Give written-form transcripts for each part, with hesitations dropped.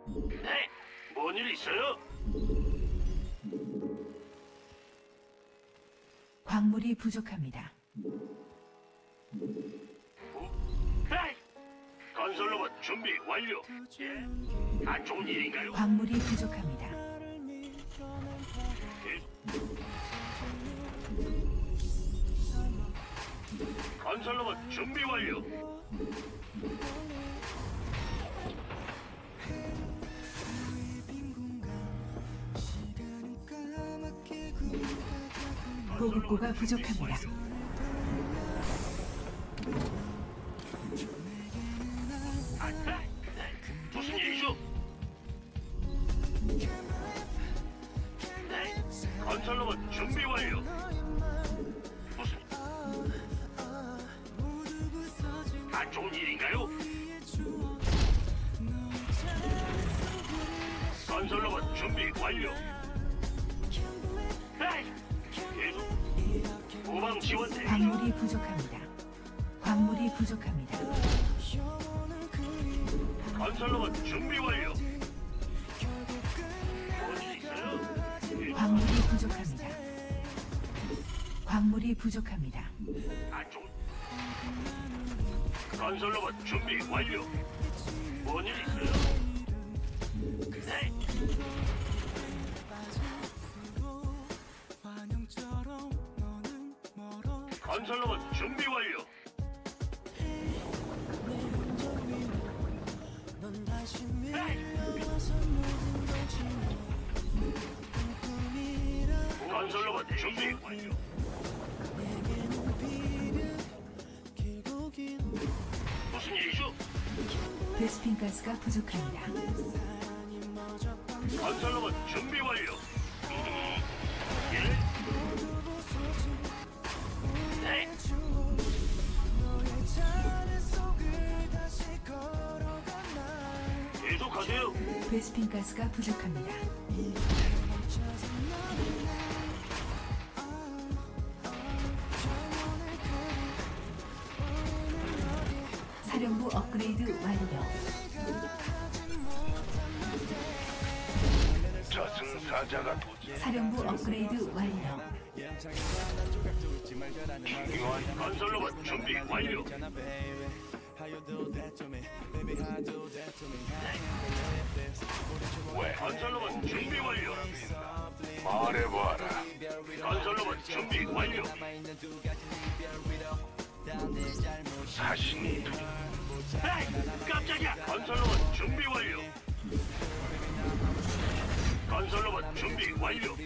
네, 뭔 일 있어요? 광물이 부족합니다. 에이! 건설로봇 준비 완료. 예? 안 좋은 일인가요? 광물이 부족합니다. 예? 건설로봇 준비 완료. 보급고가 부족합니다. 아, 네. 무슨 일이죠? 네, 건설로봇 준비 완료. 무슨 안 좋은 일인가요? 건설로봇 준비 완료. 에이! 계속 후방 지원 대기 중. 광물이 부족합니다. 광물이 부족합니다. 건설로봇 준비 완료. 뭔일 있어요? 광물이 부족합니다. 광물이 부족합니다. 안 좋은. 건설로봇 준비 완료. 뭔일 있어요? 네. 건설로봇 준비 완료. 건설로봇 준비 완료. 무슨 일이죠? 베스핀 가스가 부족합니다. 건설로봇 준비 완료. 예? 네. 계속하세요. 베스핀 가스가 부족합니다. 사령부 업그레이드 완료. 저승사자가 사령부 업그레이드 완료. 중요한 건설로봇 준비 완료. 왜 건설로봇 준비 완료. 말해봐라. 건설로봇 준비 완료. 사신이 에이, 깜짝이야. 건설로봇 준비 완료. 건설로봇 준비 완료.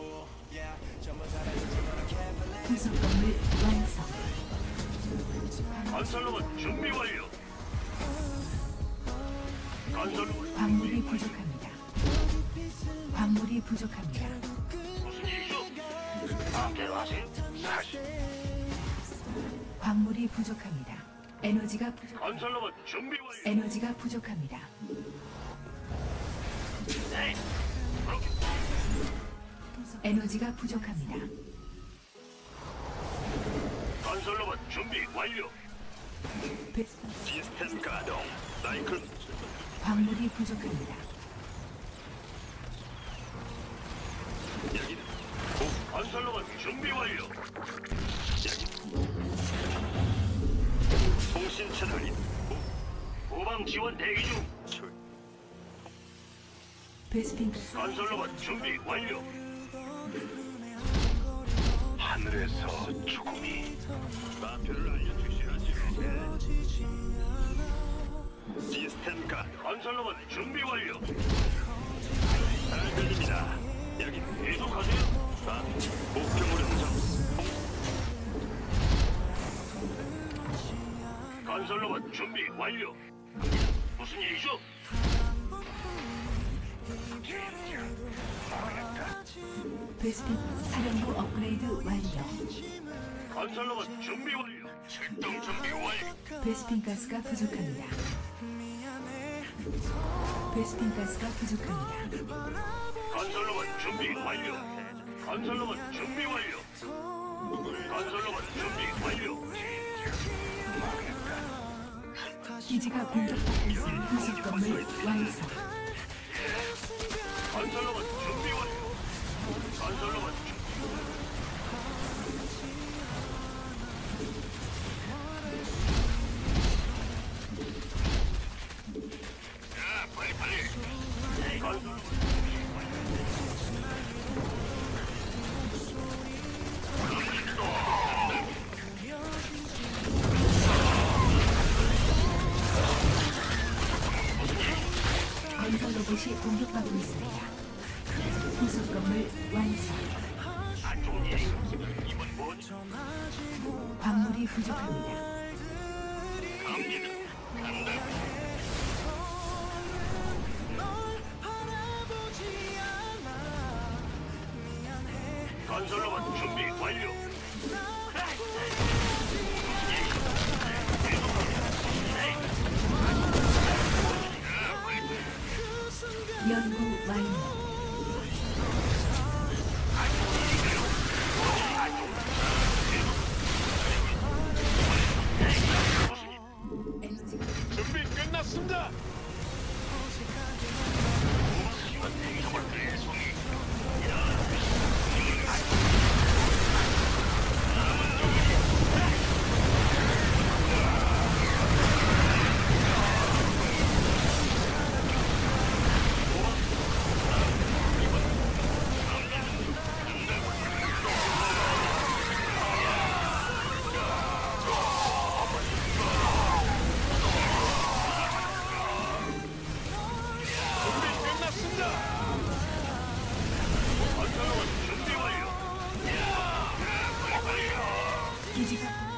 부속 건물 완성. 건설로봇 준비 완료. 건설로봇 광물이 부족합니다. 광물이 부족합니다. 무슨 일이죠? 마음대로 하세요. 사신 광물이 부족합니다. 에너지가 부족. 건설로봇 준비 완료. 에너지가 부족합니다. 네. 그렇게 에너지가 부족합니다. 건설로봇 준비 완료. 베- 시스템 가동. 사이클 광물이 부족합니다. 여기는 건설로봇 준비 완료. 여기 통신 채널이 후방 지원 대기 중. 베스핀 가스 건설로봇 준비 완료. 하늘에서 죽음이 마표를 알려주셔야죠. 시스템 가 건설로봇 준비 완료. 잘 들립니다. 여기 계속하세요. 목표물은 건설로봇 준비 완료. 무슨 일이죠? 베스핀 사령부 업그레이드 완료. 건설로봇 준비 완료. 출동 준비 완료. 베스핀 가스가 부족합니다. 베스핀 가스가 부족합니다. 건설로봇 준비 완료. 건설로봇 준비 완료. 건설로봇 준비 완료. 기지가 공격받고 있는 부속 건물 완성. 건설로봇 준비 완료. 건설로봇 준비. 자, 빨리 빨리. 건설로봇 준비 완료. 건설 로봇이 공격받고 있습니다. 부속 건물 완성. 안 좋은 일이 이번 뭐지? 광물이 부족합니다. 갑니다. 간다. 건설로봇 준비 완료. 연구 완료. 에너지 준비 끝났습니다. 건설로봇 준비 완료. 기지가